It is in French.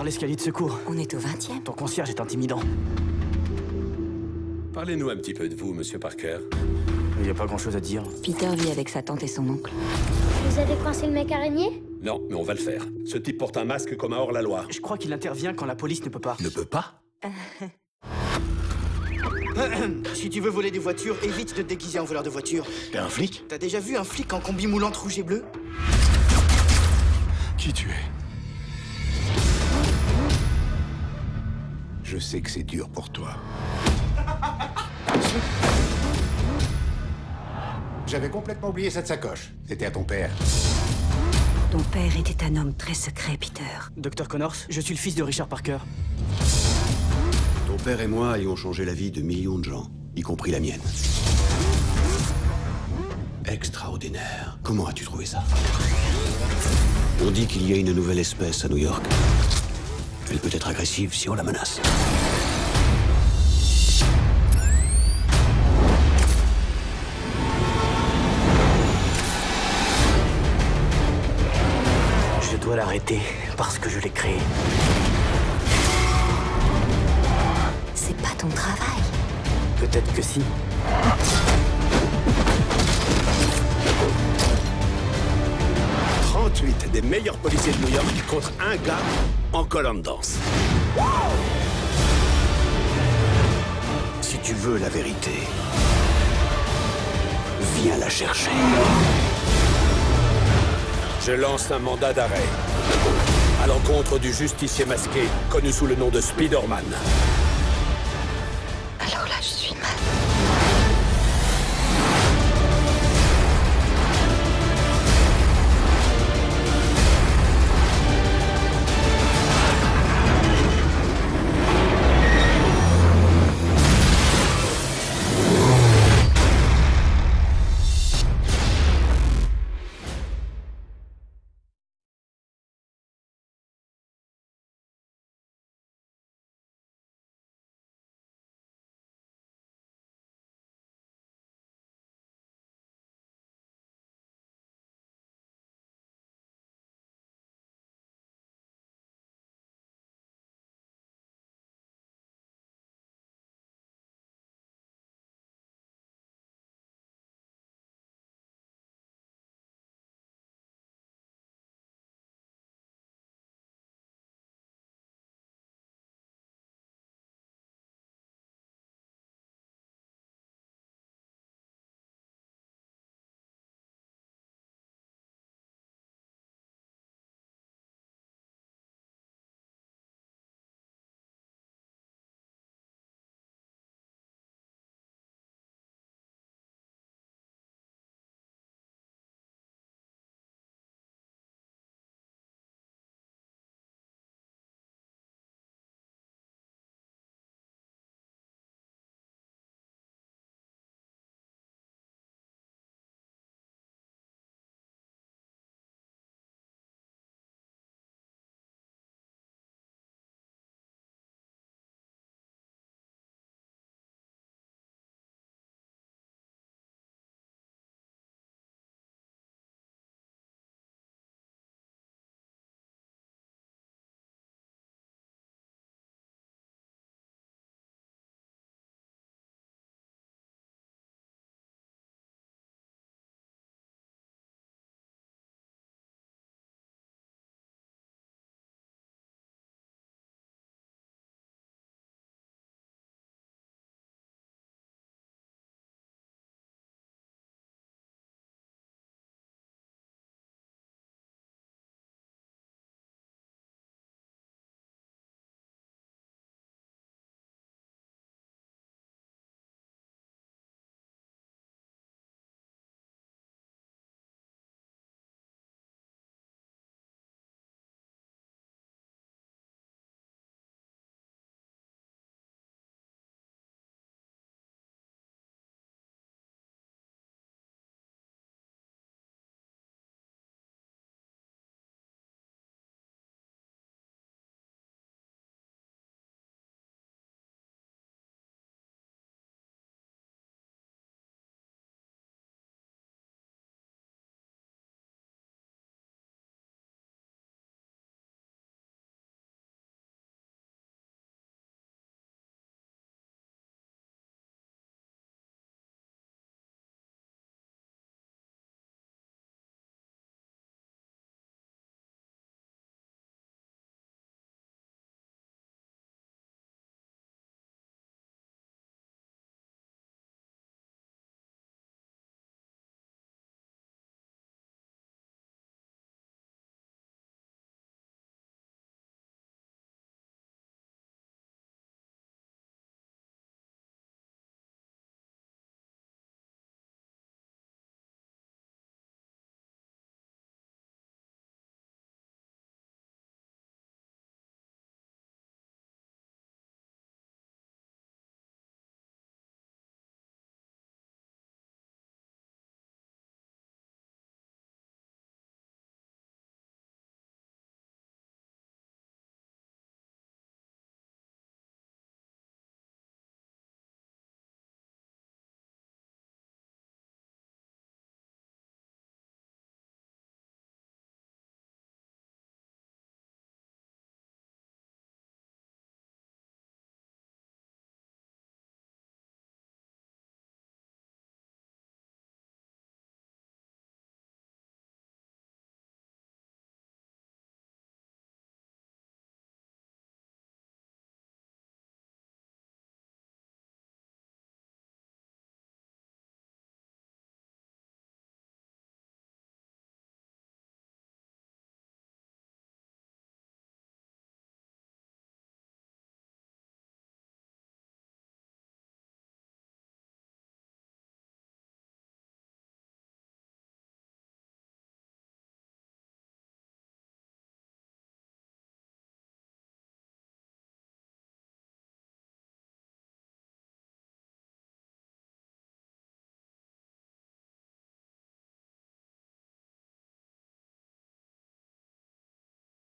par l'escalier de secours. On est au 20e. Ton concierge est intimidant. Parlez-nous un petit peu de vous, monsieur Parker. Il n'y a pas grand-chose à dire. Peter vit avec sa tante et son oncle. Vous avez coincé le mec araignée? Non, mais on va le faire. Ce type porte un masque comme un hors-la-loi. Je crois qu'il intervient quand la police ne peut pas. Ne peut pas? Si tu veux voler des voitures, évite de te déguiser en voleur de voiture. T'es un flic? T'as déjà vu un flic en combi moulante rouge et bleu? Qui tu es? Je sais que c'est dur pour toi. J'avais complètement oublié cette sacoche. C'était à ton père. Ton père était un homme très secret, Peter. Docteur Connors, je suis le fils de Richard Parker. Ton père et moi ayons changé la vie de millions de gens, y compris la mienne. Extraordinaire. Comment as-tu trouvé ça? On dit qu'il y a une nouvelle espèce à New York. Elle peut être agressive si on la menace. Je dois l'arrêter parce que je l'ai créé. C'est pas ton travail. Peut-être que si. 38 des meilleurs policiers de New York contre un gars en collant de danse. Si tu veux la vérité, viens la chercher. Je lance un mandat d'arrêt à l'encontre du justicier masqué, connu sous le nom de Spider-Man.